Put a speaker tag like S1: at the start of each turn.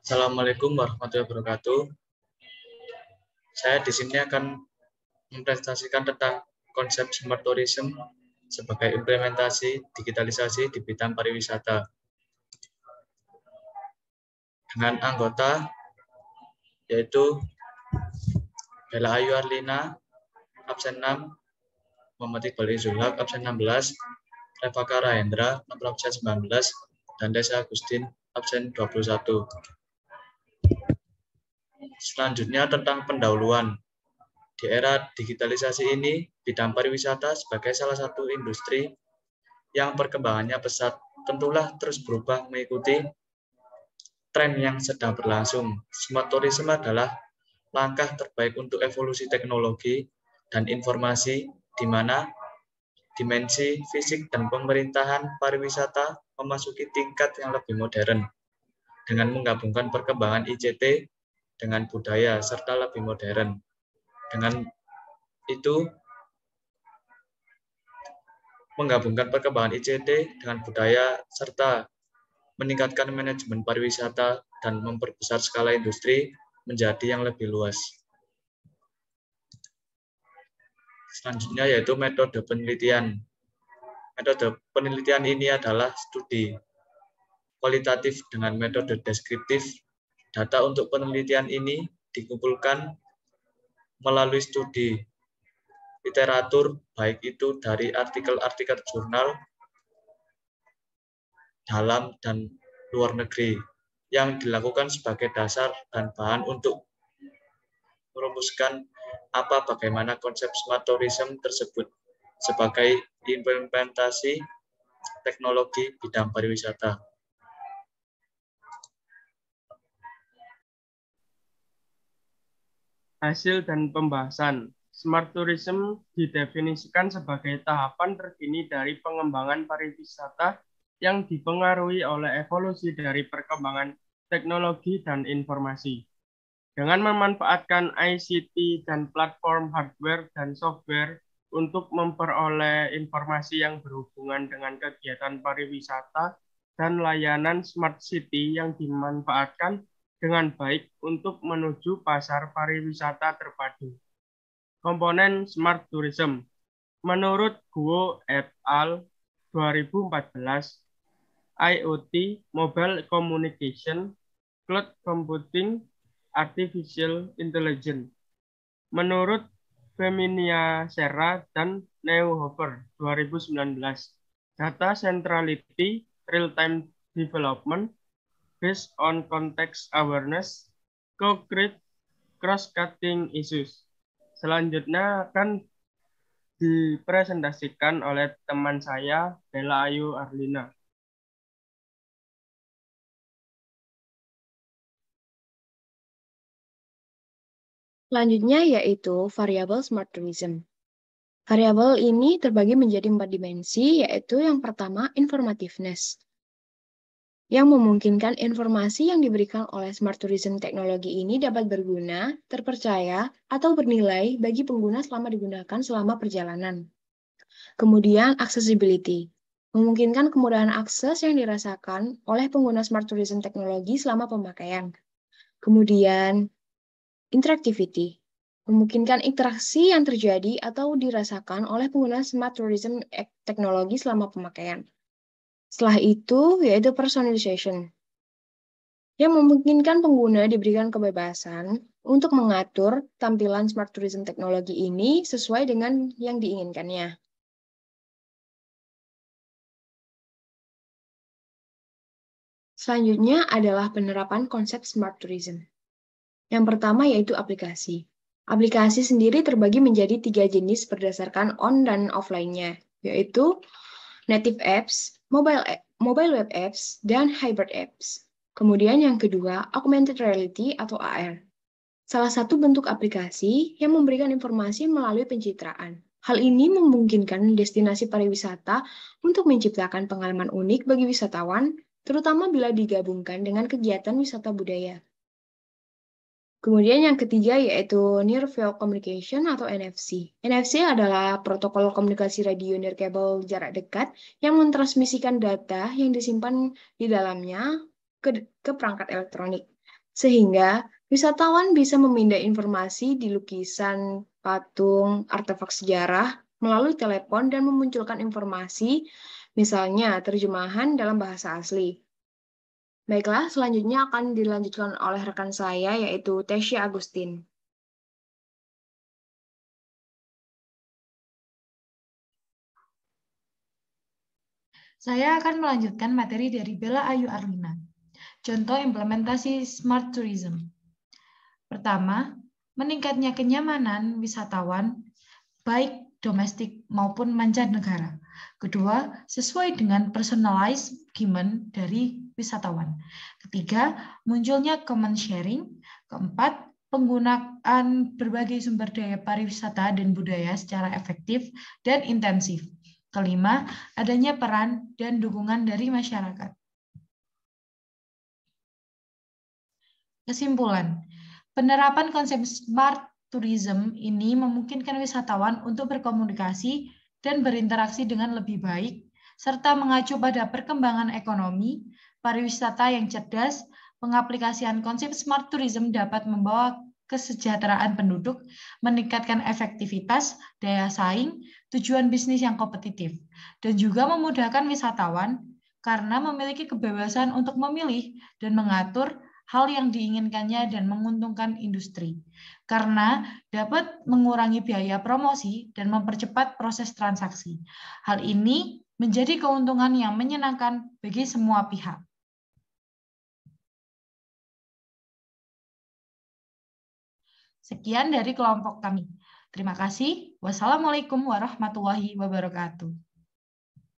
S1: Assalamualaikum warahmatullahi wabarakatuh. Saya di sini akan mempresentasikan tentang konsep smart tourism sebagai implementasi digitalisasi di bidang pariwisata. Dengan anggota yaitu Bella Ayu Arlina, absen 6, Muhammad Iqbal Izulhaq, absen 16, Revaka Rahendra, absen 19, dan Desa Agustin, absen 21. Selanjutnya tentang pendahuluan. Di era digitalisasi ini, bidang pariwisata sebagai salah satu industri yang perkembangannya pesat tentulah terus berubah mengikuti tren yang sedang berlangsung. Smart tourism adalah langkah terbaik untuk evolusi teknologi dan informasi di mana dimensi fisik dan pemerintahan pariwisata memasuki tingkat yang lebih modern dengan menggabungkan perkembangan ICT dengan budaya serta lebih modern. Dengan itu, menggabungkan perkembangan ICT dengan budaya serta meningkatkan manajemen pariwisata dan memperbesar skala industri menjadi yang lebih luas. Selanjutnya yaitu metode penelitian. Metode penelitian ini adalah studi kualitatif dengan metode deskriptif. Data untuk penelitian ini dikumpulkan melalui studi literatur, baik itu dari artikel-artikel jurnal dalam dan luar negeri, yang dilakukan sebagai dasar dan bahan untuk merumuskan bagaimana konsep smart tourism tersebut sebagai implementasi teknologi bidang pariwisata.
S2: Hasil dan pembahasan. Smart tourism didefinisikan sebagai tahapan terkini dari pengembangan pariwisata yang dipengaruhi oleh evolusi dari perkembangan teknologi dan informasi. Dengan memanfaatkan ICT dan platform hardware dan software untuk memperoleh informasi yang berhubungan dengan kegiatan pariwisata dan layanan smart city yang dimanfaatkan dengan baik untuk menuju pasar pariwisata terpadu. Komponen smart tourism. Menurut Guo et al. 2014, IoT, mobile communication, cloud computing, artificial intelligence. Menurut Feminia Serra dan Neuhofer 2019, data centrality, real-time development, based on context awareness, co-create cross-cutting issues. Selanjutnya akan dipresentasikan oleh teman saya, Bella Ayu Arlina.
S3: Selanjutnya yaitu variabel smart tourism. Variabel ini terbagi menjadi 4 dimensi, yaitu yang pertama informativeness, yang memungkinkan informasi yang diberikan oleh smart tourism teknologi ini dapat berguna, terpercaya, atau bernilai bagi pengguna selama digunakan selama perjalanan. Kemudian accessibility, memungkinkan kemudahan akses yang dirasakan oleh pengguna smart tourism teknologi selama pemakaian. Kemudian interactivity, memungkinkan interaksi yang terjadi atau dirasakan oleh pengguna smart tourism teknologi selama pemakaian. Setelah itu, yaitu personalization, yang memungkinkan pengguna diberikan kebebasan untuk mengatur tampilan smart tourism teknologi ini sesuai dengan yang diinginkannya. Selanjutnya adalah penerapan konsep smart tourism. Yang pertama yaitu aplikasi. Aplikasi sendiri terbagi menjadi 3 jenis berdasarkan on dan offline-nya, yaitu native apps, mobile web apps, dan hybrid apps. Kemudian yang kedua, augmented reality atau AR. Salah satu bentuk aplikasi yang memberikan informasi melalui pencitraan. Hal ini memungkinkan destinasi pariwisata untuk menciptakan pengalaman unik bagi wisatawan, terutama bila digabungkan dengan kegiatan wisata budaya. Kemudian yang ketiga yaitu Near Field Communication atau NFC. NFC adalah protokol komunikasi radio nirkabel jarak dekat yang mentransmisikan data yang disimpan di dalamnya ke perangkat elektronik. Sehingga wisatawan bisa memindai informasi di lukisan, patung, artefak sejarah melalui telepon dan memunculkan informasi, misalnya terjemahan dalam bahasa asli. Baiklah, selanjutnya akan dilanjutkan oleh rekan saya, yaitu Tesya Agustin.
S4: Saya akan melanjutkan materi dari Bella Ayu Arlina. Contoh implementasi Smart Tourism. Pertama, meningkatnya kenyamanan wisatawan, baik domestik maupun mancanegara. Kedua, sesuai dengan personalized engagement dari wisatawan. Ketiga, munculnya common sharing. Keempat, penggunaan berbagai sumber daya pariwisata dan budaya secara efektif dan intensif. Kelima, adanya peran dan dukungan dari masyarakat. Kesimpulan, penerapan konsep smart tourism ini memungkinkan wisatawan untuk berkomunikasi dan berinteraksi dengan lebih baik, serta mengacu pada perkembangan ekonomi, pariwisata yang cerdas. Pengaplikasian konsep smart tourism dapat membawa kesejahteraan penduduk, meningkatkan efektivitas, daya saing, tujuan bisnis yang kompetitif, dan juga memudahkan wisatawan karena memiliki kebebasan untuk memilih dan mengatur hal yang diinginkannya dan menguntungkan industri, karena dapat mengurangi biaya promosi dan mempercepat proses transaksi. Hal ini menjadi keuntungan yang menyenangkan bagi semua pihak. Sekian dari kelompok kami. Terima kasih. Wassalamualaikum warahmatullahi wabarakatuh.